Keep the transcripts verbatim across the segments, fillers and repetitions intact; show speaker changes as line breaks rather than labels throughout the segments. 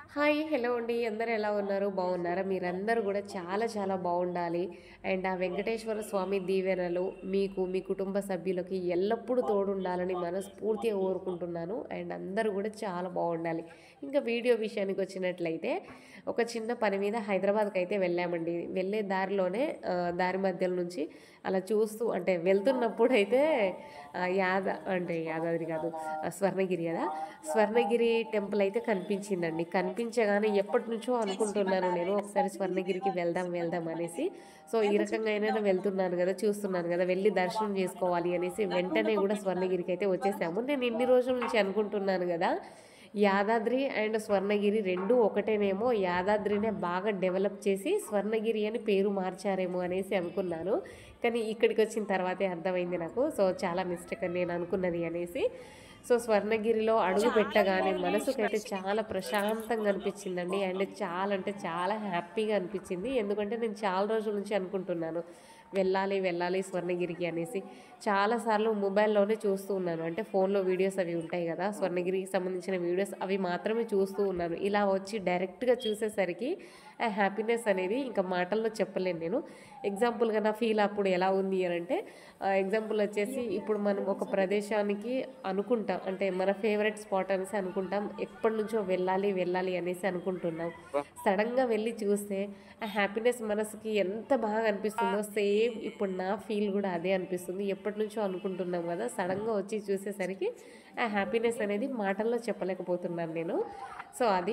Hi hello అండి అందరూ ఎలా ఉన్నారు బాగున్నారా మీరందరూ కూడా చాలా చాలా బాగుండాలి అండ్ ఆ వెంకటేశ్వర స్వామి దీవెనలు మీకు మీ కుటుంబ సభ్యులకి ఎల్లప్పుడూ తోడుండాలని మనస్ఫూర్తిగా కోరుకుంటున్నాను అండ్ అందరూ కూడా చాలా బాగుండాలి ఇంకా వీడియో విషయానికి వచ్చినట్లయితే ఒక చిన్న పని మీద హైదరాబాద్కి అయితే వెళ్ళామండి వెళ్ళే దారిలోనే ఆ, దారి మధ్యలో నుంచి అలా చూస్తూ అంటే వెళ్తున్నప్పుడు అయితే ఆ, యాద అంటే యాదాద్రి కాదు ఆ, స్వర్ణగిరి కదా స్వర్ణగిరి టెంపుల్ అయితే కనిపించిందండి కనిపించగానే ఎప్పటి నుంచో అనుకుంటున్నాను నేను ఒకసారి స్వర్ణగిరికి వెళ్దాం వెళ్దాం అనేసి సో ఈ రకంగా అయినా వెళ్తున్నాను కదా చూస్తున్నాను కదా వెళ్ళి దర్శనం చేసుకోవాలి అనేసి వెంటనే కూడా స్వర్ణగిరికి అయితే వచ్చేసాము నేను ఇన్ని రోజుల నుంచి అనుకుంటున్నాను కదా యాదాద్రి అండ్ స్వర్ణగిరి రెండు ఒకటేనేమో యాదాద్రినే బాగా డెవలప్ చేసి స్వర్ణగిరి అని పేరు మార్చారేమో అనేసి అనుకున్నాను కానీ ఇక్కడికి వచ్చిన తర్వాతే అర్థమైంది నాకు సో చాలా మిస్టేక్ అని నేను అనుకున్నది అనేసి సో స్వర్ణగిరిలో అడుగు పెట్టగానే మనసుకైతే చాలా ప్రశాంతంగా అనిపించిందండి అండ్ చాలా అంటే చాలా హ్యాపీగా అనిపించింది ఎందుకంటే నేను చాలా రోజుల నుంచి అనుకుంటున్నాను వెళ్ళాలి వెళ్ళాలి స్వర్ణగిరికి అనేసి చాలాసార్లు మొబైల్లోనే చూస్తూ ఉన్నాను అంటే ఫోన్లో వీడియోస్ అవి ఉంటాయి కదా స్వర్ణగిరికి సంబంధించిన వీడియోస్ అవి మాత్రమే చూస్తూ ఉన్నాను ఇలా వచ్చి డైరెక్ట్గా చూసేసరికి ఆ హ్యాపీనెస్ అనేది ఇంకా మాటల్లో చెప్పలేను నేను ఎగ్జాంపుల్గా నా ఫీల్ అప్పుడు ఎలా ఉంది అని అంటే ఎగ్జాంపుల్ వచ్చేసి ఇప్పుడు మనం ఒక ప్రదేశానికి అనుకుంటాం అంటే మన ఫేవరెట్ స్పాట్ అనేసి అనుకుంటాం ఎప్పటి నుంచో వెళ్ళాలి వెళ్ళాలి అనేసి అనుకుంటున్నాం సడన్గా వెళ్ళి చూస్తే ఆ హ్యాపీనెస్ మనసుకి ఎంత బాగా అనిపిస్తుందో సేమ్ ఇప్పుడు నా ఫీల్ కూడా అదే అనిపిస్తుంది ఎప్పటి నుంచో అనుకుంటున్నాం కదా సడన్గా వచ్చి చూసేసరికి ఆ హ్యాపీనెస్ అనేది మాటల్లో చెప్పలేకపోతున్నాను నేను సో అది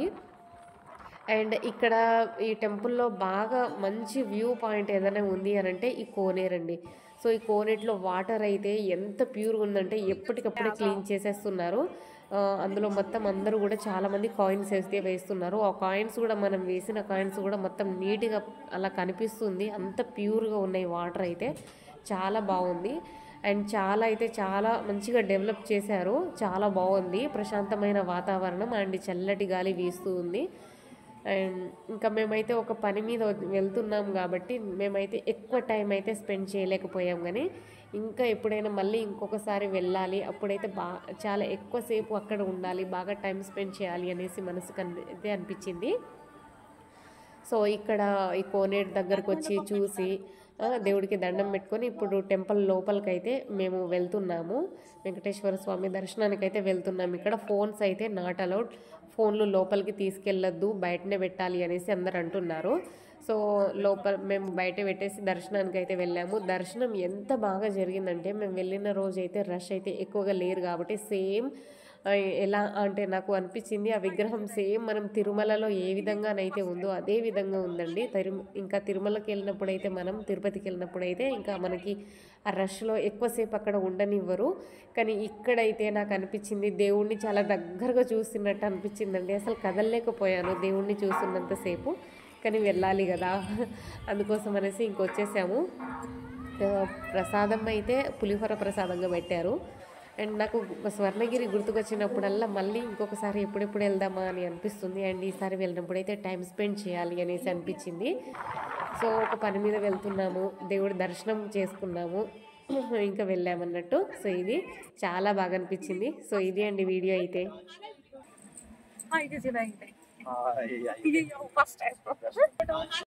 అండ్ ఇక్కడ ఈ టెంపుల్లో బాగా మంచి వ్యూ పాయింట్ ఏదైనా ఉంది అని అంటే ఈ కోనేరండి సో ఈ కోనేట్లో వాటర్ అయితే ఎంత ప్యూర్గా ఉందంటే ఎప్పటికప్పుడే క్లీన్ చేసేస్తున్నారు ఆ, అందులో మొత్తం అందరూ కూడా చాలామంది కాయిన్స్ వేస్తే వేస్తున్నారు ఆ కాయిన్స్ కూడా మనం వేసిన కాయిన్స్ కూడా మొత్తం నీట్గా అలా కనిపిస్తుంది అంత ప్యూర్గా ఉన్నాయి వాటర్ అయితే చాలా బాగుంది అండ్ చాలా అయితే చాలా మంచిగా డెవలప్ చేశారు చాలా బాగుంది ప్రశాంతమైన వాతావరణం అండ్ చల్లటి గాలి వీస్తూ ఉంది అండ్ ఇంకా మేమైతే ఒక పని మీద వెళ్తున్నాం కాబట్టి మేమైతే ఎక్కువ టైం అయితే స్పెండ్ చేయలేకపోయాం కానీ ఇంకా ఎప్పుడైనా మళ్ళీ ఇంకొకసారి వెళ్ళాలి అప్పుడైతే బా చాలా ఎక్కువసేపు అక్కడ ఉండాలి బాగా టైం స్పెండ్ చేయాలి అనేసి మనసుకు అని- అయితే అనిపించింది సో ఇక్కడ ఈ కోనేరు దగ్గరకు వచ్చి చూసి ఆ, దేవుడికి దండం పెట్టుకొని ఇప్పుడు టెంపుల్ లోపలికి అయితే మేము వెళ్తున్నాము వెంకటేశ్వర స్వామి దర్శనానికి అయితే వెళ్తున్నాము ఇక్కడ ఫోన్స్ అయితే నాట్ అలౌడ్ ఫోన్లు లోపలికి తీసుకెళ్ళొద్దు బయటనే పెట్టాలి అనేసి అందరు అంటున్నారు సో లోపల మేము బయట పెట్టేసి దర్శనానికి అయితే వెళ్ళాము దర్శనం ఎంత బాగా జరిగిందంటే మేము వెళ్ళిన రోజు అయితే రష్ అయితే ఎక్కువగా లేరు కాబట్టి సేమ్ ఆ, ఎలా అంటే నాకు అనిపించింది ఆ విగ్రహం సేమ్ మనం తిరుమలలో ఏ విధంగానైతే ఉందో అదే విధంగా ఉందండి తిరు ఇంకా తిరుమలకి వెళ్ళినప్పుడు అయితే మనం తిరుపతికి వెళ్ళినప్పుడు అయితే ఇంకా మనకి ఆ రష్లో ఎక్కువసేపు అక్కడ ఉండనివ్వరు కానీ ఇక్కడైతే నాకు అనిపించింది దేవుణ్ణి చాలా దగ్గరగా చూస్తున్నట్టు అనిపించిందండి అసలు కదలలేకపోయాను దేవుణ్ణి చూస్తున్నంతసేపు కానీ వెళ్ళాలి కదా అందుకోసం అనేసి ఇంకొచ్చేసాము ఆ, ప్రసాదం అయితే పులిహోర ప్రసాదంగా పెట్టారు అండ్ నాకు స్వర్ణగిరి గుర్తుకొచ్చినప్పుడల్లా మళ్ళీ ఇంకొకసారి ఎప్పుడెప్పుడు వెళ్దామా అని అనిపిస్తుంది అండ్ ఈసారి వెళ్ళినప్పుడు అయితే టైం స్పెండ్ చేయాలి అనేసి అనిపించింది సో ఒక పని మీద వెళ్తున్నాము దేవుడి దర్శనం చేసుకున్నాము ఇంకా వెళ్ళామన్నట్టు సో ఇది చాలా బాగా అనిపించింది సో ఇది అండి వీడియో అయితే
Ah, ఇది చిన్నది.
Ay, ay,
ఇది ఫస్ట్ టైం